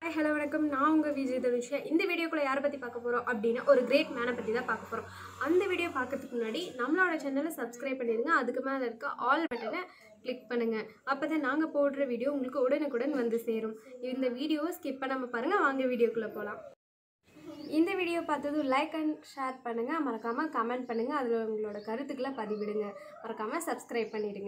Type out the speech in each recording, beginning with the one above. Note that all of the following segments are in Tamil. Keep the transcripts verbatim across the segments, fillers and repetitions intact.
ஹலோ வணக்கம், நான் உங்கள் விஜய் தனுஷா. இந்த வீடியோக்குள்ளே யாரை பற்றி பார்க்க போகிறோம் அப்படின்னா ஒரு கிரேட் மேனை பற்றி தான் பார்க்க போகிறோம். அந்த வீடியோ பார்க்கறதுக்கு முன்னாடி நம்மளோட சேனலை சப்ஸ்கிரைப் பண்ணிடுங்க. அதுக்கு மேலே இருக்க ஆல் பட்டனை கிளிக் பண்ணுங்கள். அப்போ தான் நாங்கள் போடுற வீடியோ உங்களுக்கு உடனுக்குடன் வந்து சேரும். இந்த வீடியோவை ஸ்கிப் பண்ணாமல் பாருங்கள். வாங்க வீடியோக்குள்ளே போகலாம். இந்த வீடியோ பார்த்ததும் லைக் அண்ட் ஷேர் பண்ணுங்கள். மறக்காமல் கமெண்ட் பண்ணுங்கள். அதில் உங்களோட கருத்துக்களை பதிவிடுங்க. மறக்காமல் சப்ஸ்கிரைப் பண்ணிடுங்க.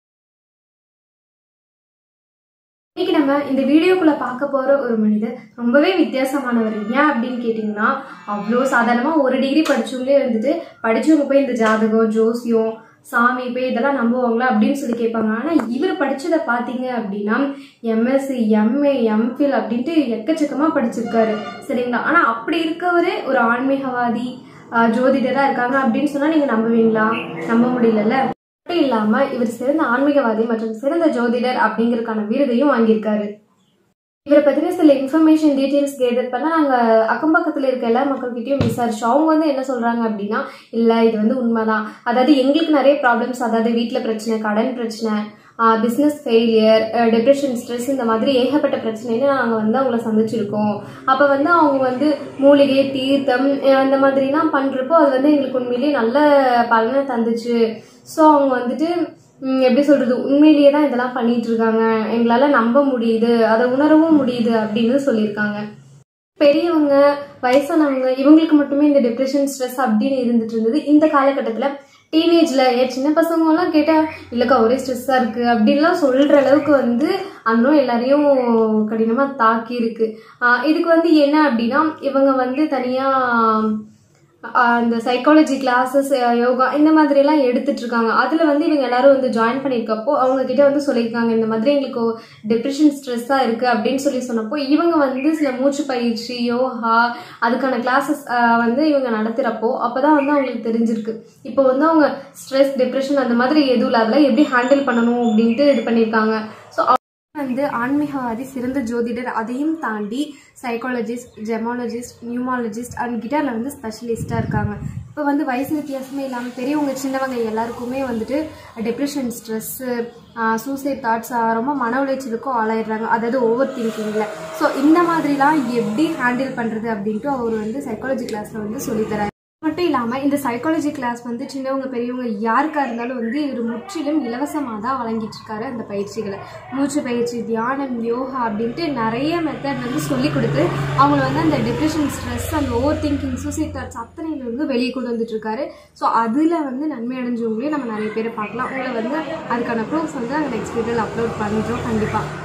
இன்னைக்கு நம்ம இந்த வீடியோக்குள்ள பார்க்க போற ஒரு மனிதர் ரொம்பவே வித்தியாசமானவர். ஏன் அப்படின்னு கேட்டிங்கன்னா, அவ்வளோ சாதாரணமாக ஒரு டிகிரி படிச்சவங்களே இருந்துட்டு படிச்சவங்க போய் இந்த ஜாதகம், ஜோசியம், சாமி போய் இதெல்லாம் நம்புவாங்களா அப்படின்னு சொல்லி கேட்பாங்க. ஆனால் இவர் படிச்சதை பார்த்தீங்க அப்படின்னா எம்எஸ்சி, எம்ஏ, எம்ஃபில் அப்படின்ட்டு எக்கச்சக்கமாக படிச்சிருக்காரு, சரிங்களா? ஆனால் அப்படி இருக்கவரே ஒரு ஆன்மீகவாதி, ஜோதிடராக இருக்காங்க அப்படின்னு சொன்னால் நீங்கள் நம்புவீங்களா? நம்ப முடியலல்ல. மட்டும் இல்லாம இவர் சிறந்த ஆன்மீகவாதி மற்றும் சிறந்த ஜோதிடர் அப்படிங்கறதுக்கான விருதையும் வாங்கியிருக்காரு. இவரை பத்தின சில இன்ஃபர்மேஷன் டீட்டெயில்ஸ் கேதர் பண்ண நாங்க அக்கம் பக்கத்துல இருக்க எல்லா மக்கள்கிட்டயும் விசாரிச்சோம். அவங்க வந்து என்ன சொல்றாங்க அப்படின்னா, இல்ல இது வந்து உண்மைதான். அதாவது எங்களுக்கு நிறைய ப்ராப்ளம்ஸ், அதாவது வீட்டுல பிரச்சனை, கடன் பிரச்சனை, பிஸ்னஸ் ஃபெயிலியர், டிப்ரெஷன், ஸ்ட்ரெஸ், இந்த மாதிரி ஏகப்பட்ட பிரச்சனைன்னு நாங்கள் வந்து அவங்கள சந்திச்சிருக்கோம். அப்போ வந்து அவங்க வந்து மூலிகை, தீர்த்தம் அந்த மாதிரிலாம் பண்ணுறப்போ அது வந்து எங்களுக்கு உண்மையிலேயே நல்ல பலனை தந்துச்சு. ஸோ அவங்க வந்துட்டு எப்படி சொல்கிறது, உண்மையிலேயே தான் இதெல்லாம் பண்ணிட்டு இருக்காங்க, எங்களால் நம்ப முடியுது, அதை உணரவும் முடியுது அப்படின்னு சொல்லியிருக்காங்க. பெரியவங்க, வயசானவங்க இவங்களுக்கு மட்டுமே இந்த டிப்ரெஷன், ஸ்ட்ரெஸ் அப்படின்னு இருந்துட்டு இருந்தது. இந்த காலகட்டத்தில் டீனேஜில் ஏன் சின்ன பசங்களாம் கேட்டால் இல்லைக்கா ஒரே ஸ்ட்ரெஸ்ஸாக இருக்குது அப்படின்லாம் சொல்கிற அளவுக்கு வந்து அந்த நோய் எல்லாரையும் கடினமாக தாக்கி இருக்கு. இதுக்கு வந்து என்ன அப்படின்னா, இவங்க வந்து தனியாக அந்த சைக்காலஜி கிளாஸஸ், யோகா இந்த மாதிரி எல்லாம் எடுத்துட்டு இருக்காங்க. அதுல வந்து இவங்க எல்லாரும் வந்து ஜாயின் பண்ணிருக்கப்போ அவங்க கிட்ட வந்து சொல்லியிருக்காங்க, இந்த மாதிரி எங்களுக்கு டிப்ரெஷன், ஸ்ட்ரெஸ்ஸா இருக்கு அப்படின்னு சொல்லி சொன்னப்போ இவங்க வந்து சில மூச்சு பயிற்சி, யோகா அதுக்கான கிளாஸஸ் வந்து இவங்க நடத்துறப்போ அப்பதான் வந்து அவங்களுக்கு தெரிஞ்சிருக்கு. இப்போ வந்து அவங்க ஸ்ட்ரெஸ், டிப்ரெஷன் அந்த மாதிரி எதுவும் இல்லை, அதெல்லாம் எப்படி ஹேண்டில் பண்ணணும் அப்படின்ட்டு இது பண்ணியிருக்காங்க. ஸோ வந்து ஆன்மீகவாதி, சிறந்த ஜோதிடர், அதையும் தாண்டி சைக்காலஜிஸ்ட், ஜெமாலஜிஸ்ட், நியூமாலஜிஸ்ட் அண்ட் கிட்டாரில் வந்து ஸ்பெஷலிஸ்டாக இருக்காங்க. இப்போ வந்து வயசு வித்தியாசமே இல்லாமல் பெரியவங்க, சின்னவங்க எல்லாருக்குமே வந்துட்டு டிப்ரெஷன், ஸ்ட்ரெஸ்ஸு, சூசைட் தாட்ஸ், ரொம்ப மன உளைச்சலுக்கும் ஆளாயிடுறாங்க, அதாவது ஓவர் திங்கிங்கில். ஸோ இந்த மாதிரிலாம் எப்படி ஹேண்டில் பண்ணுறது அப்படின்ட்டு அவர் வந்து சைக்காலஜி கிளாஸில் வந்து சொல்லித்தராரு. மட்டும் இல்லாமல் இந்த சைக்காலஜி கிளாஸ் வந்து சின்னவங்க பெரியவங்க யாருக்காக இருந்தாலும் வந்து இவர் முற்றிலும் இலவசமாக தான் வழங்கிட்டு இருக்காரு. அந்த பயிற்சிகளை, மூச்சு பயிற்சி, தியானம், யோகா அப்படின்ட்டு நிறைய மெத்தட் வந்து சொல்லி கொடுத்து அவங்கள வந்து அந்த டிப்ரெஷன், ஸ்ட்ரெஸ், அந்த ஓவர் திங்கிங், சூசைட் தாட்ஸ் அத்தனையிலிருந்து வெளியே கொண்டு வந்துட்டு இருக்காரு. ஸோ அதில் வந்து நன்மை அடைஞ்சவங்களையும் நம்ம நிறைய பேரை பார்க்கலாம். உங்களை வந்து அதுக்கான ப்ரூஃப் வந்து நாங்கள் நெக்ஸ்ட் வீடியோவில் அப்லோட் பண்ணுறோம் கண்டிப்பாக.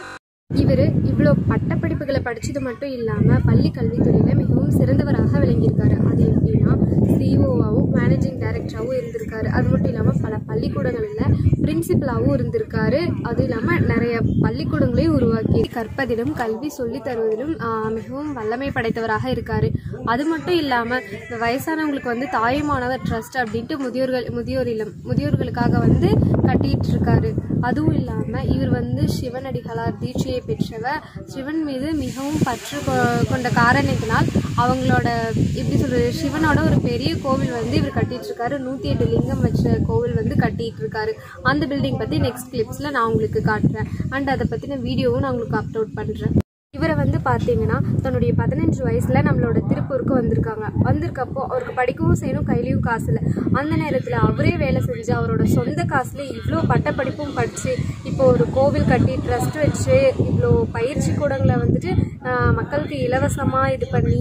இவர் இவ்வளோ பட்டப்படிப்புகளை படித்தது மட்டும் இல்லாமல் பள்ளி கல்வித்துறையில் மிகவும் சிறந்தவராக விளங்கியிருக்காரு. அது எப்படின்னா, சிஓவாகவும் மேனேஜிங் டைரக்டராகவும் இருந்திருக்காரு. அது மட்டும் இல்லாமல் பல பள்ளிக்கூடங்களில் பிரின்சிபலாகவும் இருந்திருக்காரு. அதுவும் இல்லாமல் நிறைய பள்ளிக்கூடங்களையும் உருவாக்கி கற்பதிலும் கல்வி சொல்லி தருவதிலும் மிகவும் வல்லமை படைத்தவராக இருக்கார். அது மட்டும் இல்லாமல் இந்த வயசானவங்களுக்கு வந்து தாயுமானவர் ட்ரஸ்ட் அப்படின்ட்டு முதியோர்கள் முதியோர் இல்லம் முதியோர்களுக்காக வந்து கட்டிட்டு இருக்காரு. அதுவும் இல்லாமல் இவர் வந்து சிவனடிகளார் தீட்சையை பெற்றவர். சிவன் மீது மிகவும் பற்று கொண்ட காரணத்தினால் அவங்களோட எப்படி சொல்றது, சிவனோட ஒரு பெரிய கோவில் வந்து இவர் கட்டிட்டு இருக்காரு. நூத்தி எட்டு லிங்கம் வச்ச கோவில் வந்து கட்டிட்டு இருக்காரு. அந்த பில்டிங் பத்தி நெக்ஸ்ட் கிளிப்ஸ்ல நான் உங்களுக்கு காட்டுறேன். அண்ட் அதை பத்தின வீடியோவும் நான் உங்களுக்கு அப்லோட் பண்றேன். இவரை வந்து பார்த்தீங்கன்னா தன்னுடைய பதினஞ்சு வயசுல நம்மளோட திருப்பூருக்கு வந்திருக்காங்க. வந்திருக்கப்போ அவருக்கு படிக்கவும் செய்யணும், கையிலையும் காசு இல்லை. அந்த நேரத்தில் அவரே வேலை செஞ்சு அவரோட சொந்த காசுல இவ்வளோ பட்டப்படிப்பும் படித்து இப்போ ஒரு கோவில் கட்டி ட்ரஸ்ட் வச்சு இவ்வளோ பயிற்சி கூடங்களை வந்துட்டு மக்களுக்கு இலவசமாக இது பண்ணி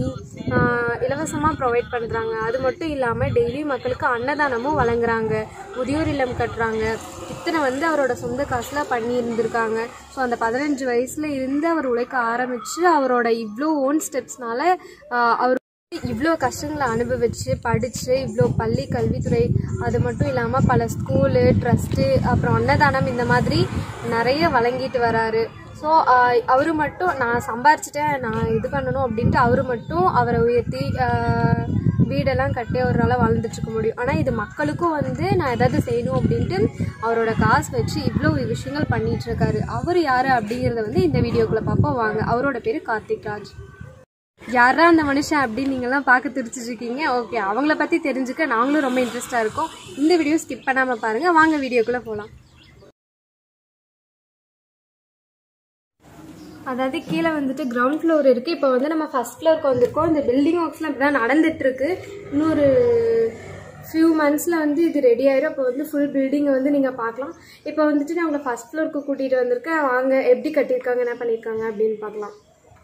இலவசமாக ப்ரொவைட் பண்ணுறாங்க. அது மட்டும் இல்லாமல் டெய்லி மக்களுக்கு அன்னதானமும் வழங்குறாங்க, முதியோர் இல்லம் கட்டுறாங்க. இத்தனை வந்து அவரோட சொந்த காசில் பண்ணி இருந்திருக்காங்க. ஸோ அந்த பதினஞ்சு வயசுல இருந்து அவர் உழைக்க ஆரம்பித்து அவரோட இவ்வளோ ஓன் ஸ்டெப்ஸ்னால அவர் இவ்வளோ கஷ்டங்களை அனுபவிச்சு படித்து இவ்வளோ பள்ளி கல்வித்துறை, அது மட்டும் இல்லாமல் பல ஸ்கூலு, ட்ரஸ்ட்டு, அப்புறம் அன்னதானம் இந்த மாதிரி நிறைய வழங்கிட்டு வராரு. ஸோ அவரு மட்டும் நான் சம்பாரிச்சிட்டேன், நான் இது பண்ணணும் அப்படின்ட்டு அவரு மட்டும் அவரை உயர்த்தி வீடெல்லாம் கட்டி அவரால் வாழ்ந்துட்டுருக்க முடியும். ஆனால் இது மக்களுக்கும் வந்து நான் எதாவது செய்யணும் அப்படின்ட்டு அவரோட காசு வச்சு இவ்வளோ விஷயங்கள் பண்ணிகிட்ருக்காரு. அவர் யார் அப்படிங்கிறத வந்து இந்த வீடியோக்குள்ளே பார்ப்போம் வாங்க. அவரோட பேர் கார்த்திக் ராஜ். யாரா அந்த மனுஷன் அப்படின்னு நீங்கள்லாம் பார்க்க தெரிஞ்சிட்ருக்கீங்க. ஓகே, அவங்கள பற்றி தெரிஞ்சுக்க நாங்களும் ரொம்ப இன்ட்ரெஸ்டாக இருக்கோம். இந்த வீடியோ ஸ்கிப் பண்ணாமல் பாருங்கள். வாங்க வீடியோக்குள்ளே போகலாம். அதாவது கீழே வந்துட்டு கிரவுண்ட் ஃப்ளோர் இருக்குது. இப்போ வந்து நம்ம ஃபஸ்ட் ஃப்ளோருக்கு வந்திருக்கோம். இந்த பில்டிங் ஒர்க்ஸ்லாம் இப்படி தான் நடந்துகிட்ருக்கு. இன்னொரு ஃபியூ மந்த்ஸில் வந்து இது ரெடி ஆயிடும். அப்போ வந்து ஃபுல் பில்டிங்கை வந்து நீங்கள் பார்க்கலாம். இப்போ வந்துட்டு நான் உங்களை ஃபஸ்ட் ஃப்ளோருக்கு கூட்டிகிட்டு வந்திருக்கேன். வாங்க எப்படி கட்டியிருக்காங்க என்ன பண்ணியிருக்காங்க அப்படின்னு பார்க்கலாம்.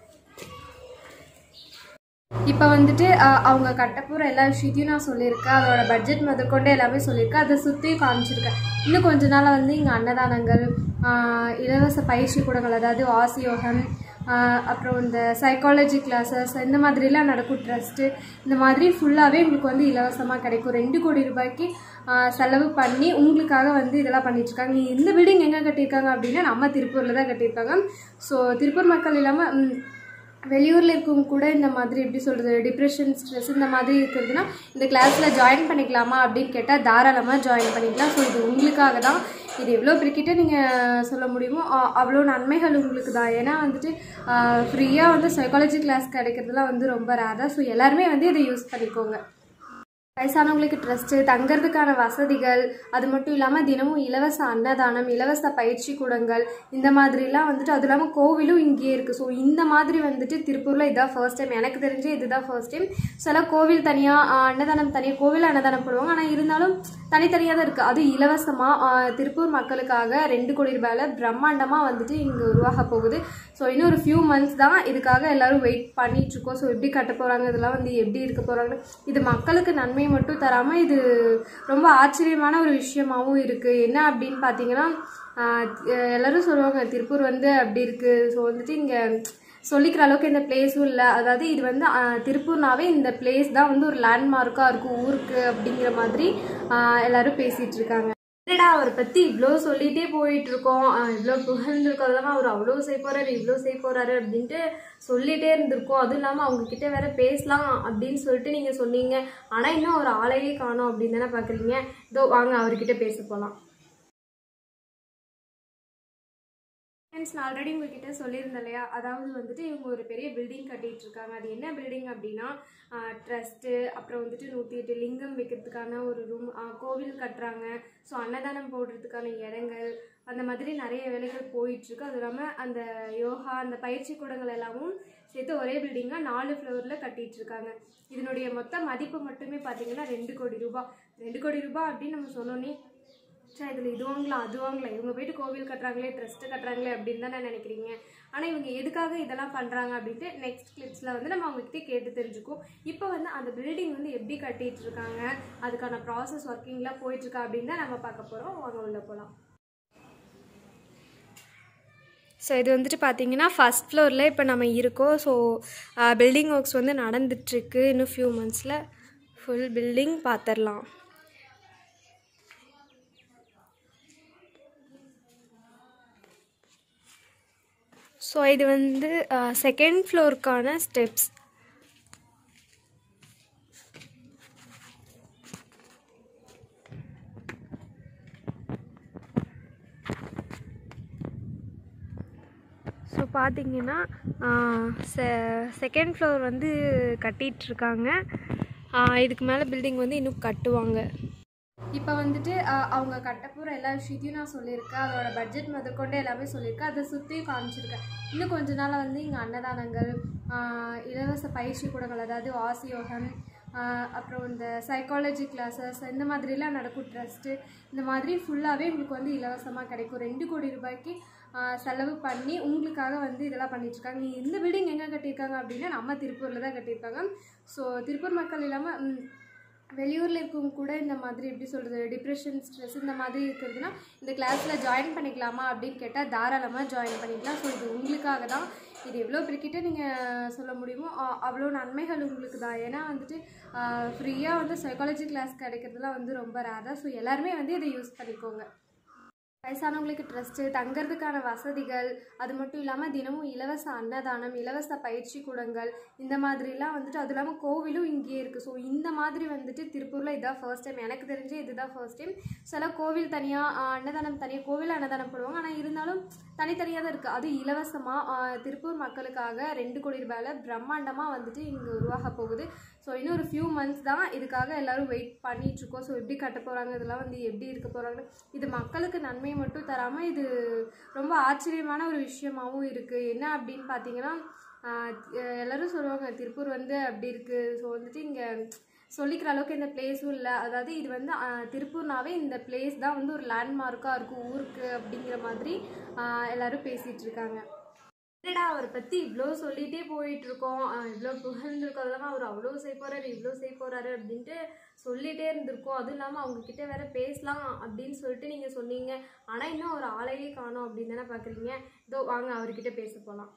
இப்போ வந்துட்டு அவங்க கட்டப்போகிற எல்லா விஷயத்தையும் நான் சொல்லியிருக்கேன். அதோட பட்ஜெட் முதற்கொண்டு எல்லாமே சொல்லியிருக்கேன். அதை சுற்றியும் காமிச்சிருக்கேன். இன்னும் கொஞ்ச நாள் வந்து இங்கே அன்னதானங்கள், இலவச பயிற்சி கூடங்கள், அதாவது வாசி யோகம், அப்புறம் இந்த சைக்காலஜி கிளாஸஸ் இந்த மாதிரிலாம் நடக்கும். ட்ரஸ்ட்டு இந்த மாதிரி ஃபுல்லாகவே உங்களுக்கு வந்து இலவசமாக கிடைக்கும். ரெண்டு கோடி ரூபாய்க்கு செலவு பண்ணி உங்களுக்காக வந்து இதெல்லாம் பண்ணிட்டுருக்காங்க. இந்த பில்டிங் எங்கே கட்டியிருக்காங்க அப்படின்னா நம்ம திருப்பூரில் தான் கட்டியிருக்காங்க. ஸோ திருப்பூர் மக்கள் இல்லாமல் வெளியூரில் இருக்கவங்க கூட இந்த மாதிரி எப்படி சொல்கிறது, டிப்ரெஷன், ஸ்ட்ரெஸ் இந்த மாதிரி இருக்கிறதுனா இந்த கிளாஸில் ஜாயின் பண்ணிக்கலாமா அப்படின்னு கேட்டால் தாராளமாக ஜாயின் பண்ணிக்கலாம். ஸோ இது உங்களுக்காக தான். இது எவ்வளோ பிரிக்கிட்ட நீங்கள் சொல்ல முடியுமோ அவ்வளோ நன்மைகள் உங்களுக்கு தான். ஏன்னா வந்துட்டு ஃப்ரீயாக வந்து சைக்காலஜி கிளாஸ் கிடைக்கிறதுலாம் வந்து ரொம்ப ரேர் தான். ஸோ எல்லாருமே வந்து இதை யூஸ் பண்ணிக்கோங்க. வயசானவங்களுக்கு ட்ரஸ்ட்டு, தங்கிறதுக்கான வசதிகள், அது மட்டும் இல்லாமல் தினமும் இலவச அன்னதானம், இலவச பயிற்சி கூடங்கள் இந்த மாதிரிலாம் வந்துட்டு, அது இல்லாமல் கோவிலும் இங்கேயே இருக்குது. ஸோ இந்த மாதிரி வந்துட்டு திருப்பூரில் இதுதான் ஃபர்ஸ்ட் டைம். எனக்கு தெரிஞ்சு இதுதான் ஃபர்ஸ்ட் டைம். சில கோவில் தனியாக அன்னதானம் தனியாக கோவில் அன்னதானம் போடுவாங்க. ஆனால் இருந்தாலும் தனித்தனியாக தான் இருக்குது. அது இலவசமாக திருப்பூர் மக்களுக்காக ரெண்டு கோடி ரூபாயில் பிரம்மாண்டமாக வந்துட்டு இங்கே உருவாக போகுது. ஸோ இன்னும் ஒரு ஃபியூ மந்த்ஸ் தான் இதுக்காக எல்லோரும் வெயிட் பண்ணிகிட்ருக்கோம். ஸோ எப்படி கட்ட போகிறாங்க, இதெல்லாம் வந்து எப்படி இருக்க போகிறாங்க, இது மக்களுக்கு நன்மை மட்டும் தராமல் இது ரொம்ப ஆச்சரியமான ஒரு விஷயமாகவும் இருக்குது. என்ன அப்படின்னு பார்த்தீங்கன்னா, எல்லோரும் சொல்லுவாங்க திருப்பூர் வந்து அப்படி இருக்குது. ஸோ வந்துட்டு இங்கே சொல்லிக்கிற அளவுக்கு இந்த பிளேஸும் இல்லை. அதாவது இது வந்து திருப்பூர்னாவே இந்த பிளேஸ் தான் வந்து ஒரு லேண்ட்மார்க்காக இருக்கும் ஊருக்கு அப்படிங்கிற மாதிரி எல்லோரும் பேசிகிட்டு இருக்காங்க. என்னடா அவரை பற்றி இவ்வளோ சொல்லிகிட்டே போயிட்டுருக்கோம், இவ்வளோ புகழ்ந்துருக்கோம், அதெல்லாம் அவர் அவ்வளோ செய்ய போகிறாரு இவ்வளோ செய்ய போகிறாரு அப்படின்ட்டு சொல்லிகிட்டே இருந்திருக்கோம். அதுவும் இல்லாமல் அவங்கக்கிட்ட வேற பேசலாம் அப்படின்னு சொல்லிட்டு நீங்கள் சொன்னீங்க. ஆனால் இன்னும் அவர் ஆளையே காணோம் அப்படின்னு தானே பார்க்குறீங்க. இதோ வாங்க அவர்கிட்ட பேச போகலாம். ஃப்ரெண்ட்ஸ், நான் ஆல்ரெடி உங்ககிட்ட சொல்லியிருந்தேன் இல்லையா, அதாவது வந்துட்டு இவங்க ஒரு பெரிய பில்டிங் கட்டிகிட்டு இருக்காங்க. அது என்ன பில்டிங் அப்படின்னா ட்ரஸ்ட்டு, அப்புறம் வந்துட்டு நூற்றி எட்டு லிங்கம் வைக்கிறதுக்கான ஒரு ரூம், கோவில் கட்டுறாங்க. ஸோ அன்னதானம் போடுறதுக்கான இடங்கள், அந்த மாதிரி நிறைய வேலைகள் போயிட்டுருக்கு. அது இல்லாமல் அந்த யோகா, அந்த பயிற்சி கூடங்கள் எல்லாமும் சேர்த்து ஒரே பில்டிங்காக நாலு ஃப்ளோரில் கட்டிகிட்டு இருக்காங்க. இதனுடைய மொத்த மதிப்பு மட்டுமே பார்த்தீங்கன்னா ரெண்டு கோடி ரூபாய். ரெண்டு கோடி ரூபாய் அப்படின்னு நம்ம சொன்னோன்னே சார் இதில் இது வாங்கலாம் அது வாங்கலாம், இவங்க போய்ட்டு கோவில் கட்டுறாங்களே ட்ரஸ்ட்டு கட்டுறாங்களே அப்படின்னு தானே நினைக்கிறீங்க. ஆனால் இவங்க எதுக்காக இதெல்லாம் பண்ணுறாங்க அப்படின்ட்டு நெக்ஸ்ட் கிளிப்ஸில் வந்து நம்ம அவங்ககிட்ட கேட்டு தெரிஞ்சுக்குவோம். இப்போ வந்து அந்த பில்டிங் வந்து எப்படி கட்டிகிட்டு இருக்காங்க, அதுக்கான ப்ராசஸ் ஒர்க்கிங்லாம் போயிட்டுருக்கா அப்படின்னு தான் நம்ம பார்க்க போகிறோம். வாங்க உள்ள போகலாம். ஸோ இது வந்துட்டு பார்த்தீங்கன்னா ஃபஸ்ட் ஃப்ளோரில் இப்போ நம்ம இருக்கோம். ஸோ பில்டிங் ஒர்க்ஸ் வந்து நடந்துட்டுருக்கு. இன்னும் ஃபியூ மந்த்ஸில் ஃபுல் பில்டிங் பார்த்துடலாம். ஸோ இது வந்து செகண்ட் ஃப்ளோருக்கான ஸ்டெப்ஸ். ஸோ பார்த்தீங்கன்னா செ செகண்ட் ஃப்ளோர் வந்து கட்டிகிட்ருக்காங்க. இதுக்கு மேலே பில்டிங் வந்து இன்னும் கட்டுவாங்க. இப்போ வந்துட்டு அவங்க கட்டப்போகிற எல்லா விஷயத்தையும் நான் சொல்லியிருக்கேன். அதோட பட்ஜெட் முதற்கொண்டு எல்லாமே சொல்லியிருக்கேன். அதை சுற்றியும் காமிச்சிருக்கேன். இன்னும் கொஞ்ச நாள் வந்து இங்கே அன்னதானங்கள், இலவச பயிற்சி கூடங்கள், அதாவது வாசி யோகம், அப்புறம் இந்த சைக்காலஜி கிளாஸஸ் இந்த மாதிரிலாம் நடக்கும். ட்ரஸ்ட்டு இந்த மாதிரி ஃபுல்லாகவே உங்களுக்கு வந்து இலவசமாக கிடைக்கும். ரெண்டு கோடி ரூபாய்க்கு செலவு பண்ணி உங்களுக்காக வந்து இதெல்லாம் பண்ணிட்டுருக்காங்க. இந்த பில்டிங் எங்கே கட்டியிருக்காங்க அப்படின்னா நம்ம திருப்பூரில் தான் கட்டியிருக்காங்க. ஸோ திருப்பூர் மக்கள் இல்லாமல் வெளியூரில் இருக்கவங்க கூட இந்த மாதிரி எப்படி சொல்கிறது, டிப்ரெஷன், ஸ்ட்ரெஸ் இந்த மாதிரி இருக்கிறதுனா இந்த கிளாஸில் ஜாயின் பண்ணிக்கலாமா அப்படின்னு கேட்டால் தாராளமாக ஜாயின் பண்ணிக்கலாம். ஸோ இது உங்களுக்காக தான். இது எவ்வளோ பிரிக்கிட்ட நீங்கள் சொல்ல முடியுமோ அவ்வளோ நன்மைகள் உங்களுக்கு தான். ஏன்னா வந்துட்டு ஃப்ரீயாக வந்து சைக்காலஜி கிளாஸ் கிடைக்கிறதுலாம் வந்து ரொம்ப ரேர் தான். ஸோ எல்லாருமே வந்து இதை யூஸ் பண்ணிக்கோங்க. வயசானவங்களுக்கு ட்ரஸ்ட்டு, தங்கிறதுக்கான வசதிகள், அது மட்டும் இல்லாமல் தினமும் இலவச அன்னதானம், இலவச பயிற்சி கூடங்கள் இந்த மாதிரிலாம் வந்துட்டு, அது இல்லாமல் கோவிலும் இங்கேயே இருக்குது. ஸோ இந்த மாதிரி வந்துட்டு திருப்பூரில் இதுதான் ஃபர்ஸ்ட் டைம். எனக்கு தெரிஞ்சு இதுதான் ஃபர்ஸ்ட் டைம். சில கோவில் தனியாக அன்னதானம் தனியாக கோவில் அன்னதானம் போடுவாங்க. ஆனால் இருந்தாலும் தனித்தனியாக தான் இருக்குது. அது இலவசமாக திருப்பூர் மக்களுக்காக ரெண்டு கோடி ரூபாயில் பிரம்மாண்டமாக வந்துட்டு இங்கே உருவாக போகுது. ஸோ இன்னும் ஒரு ஃபியூ மந்த்ஸ் தான் இதுக்காக எல்லோரும் வெயிட் பண்ணிகிட்ருக்கோம். ஸோ எப்படி கட்ட போகிறாங்க, இதெல்லாம் வந்து எப்படி இருக்க போகிறாங்க, இது மக்களுக்கு நன்மை மட்டும் தராமல் இது ரொம்ப ஆச்சரியமான ஒரு விஷயமாகவும் இருக்குது. என்ன அப்படின்னு பார்த்தீங்கன்னா, எல்லோரும் சொல்லுவாங்க திருப்பூர் வந்து அப்படி இருக்குது. ஸோ வந்துட்டு இங்கே சொல்லிக்கிற அளவுக்கு இந்த பிளேஸும் இல்லை. அதாவது இது வந்து திருப்பூர்னாவே இந்த பிளேஸ் தான் வந்து ஒரு லேண்ட்மார்க்காக இருக்கும் ஊருக்கு அப்படிங்கிற மாதிரி எல்லோரும் பேசிகிட்டு இருக்காங்க. என்னடா அவரை பற்றி இவ்வளோ சொல்லிகிட்டே போயிட்டுருக்கோம், இவ்வளோ புகழ்ந்துருக்கோம், அதெல்லாம் அவர் அவ்வளோ செய்ய போகிறாரு இவ்வளோ செய்ய போகிறாரு அப்படின்ட்டு சொல்லிகிட்டே இருந்திருக்கோம். அதுவும் இல்லாமல் அவங்கக்கிட்ட வேறு பேசலாம் அப்படின்னு சொல்லிட்டு நீங்கள் சொன்னீங்க. ஆனால் இன்னும் ஒரு ஆளையே காணோம் அப்படின்னு தானே பார்க்குறீங்க. இதோ வாங்க அவர்கிட்ட பேச போகலாம்.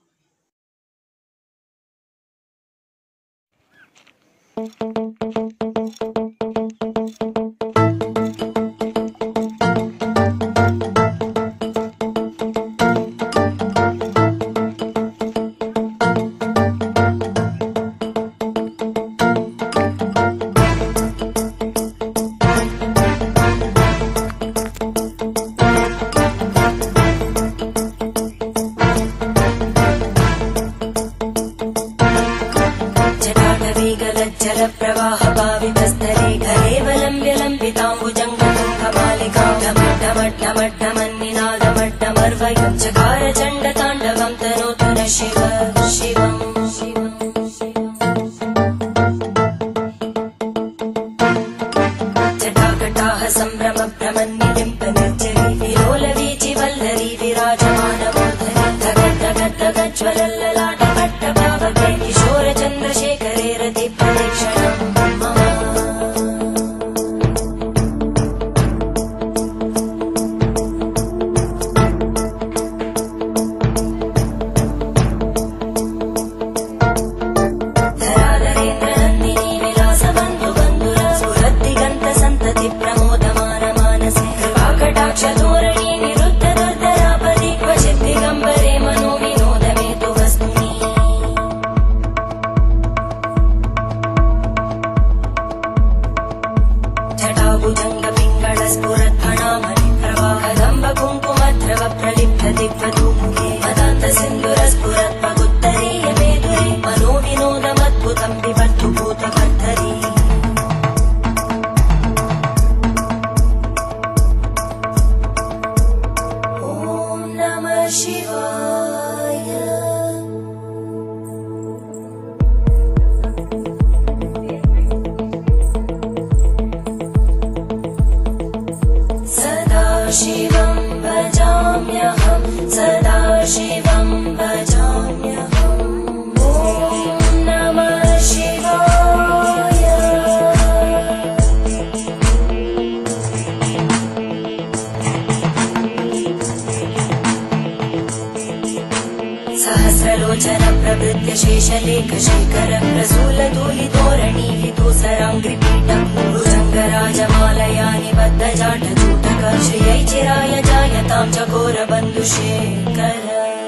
सहस्रलोचन प्रवृत्य शेषलेख शेखर प्रसूल धूलि तोरणी विदूसराङ्घ्रिपीठं भुजङ्गराजमालया निबद्ध जाट जूटक श्रियै चिराय जायतां चकोर बन्धुशेखर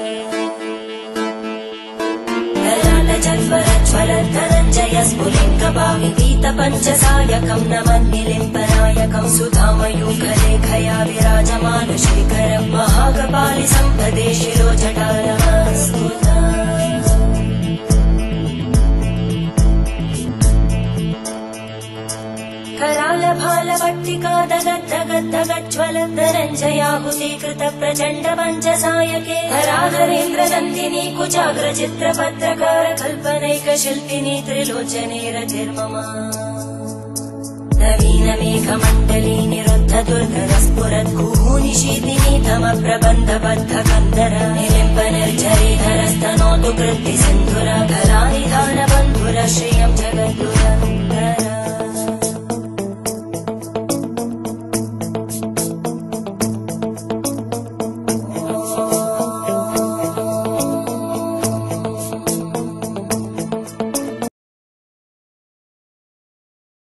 धनञ्जय स्फुलिङ्गभावितीत पञ्चसायकं नमन्निलिम्बनायकं सुधामयूखलेखया विराजमान शेखरं महाकपालि सम्पदे शिरोजटानमस्कुता करालभालवट्टिका दगद्दगद्दगज्ज्वलं धनञ्जयाहुतीकृत प्रचण्ड पञ्चसायके हराधरेन्द्र नन्दिनी कुचाग्रचित्रपत्रकार कल्पनैकशिल्पिनी त्रिलोचने रतिर्मम नवीनमेघमण्डली निरुद्ध दुर्धरस्फुरद्गुहूनिशीतिनी तमप्रबन्धबद्ध कन्दर निलिम्ब निर्झरीधरस्तनोतु कृत्ति सिन्धुर कलानिधान बन्धुर श्रियं जगद्गुर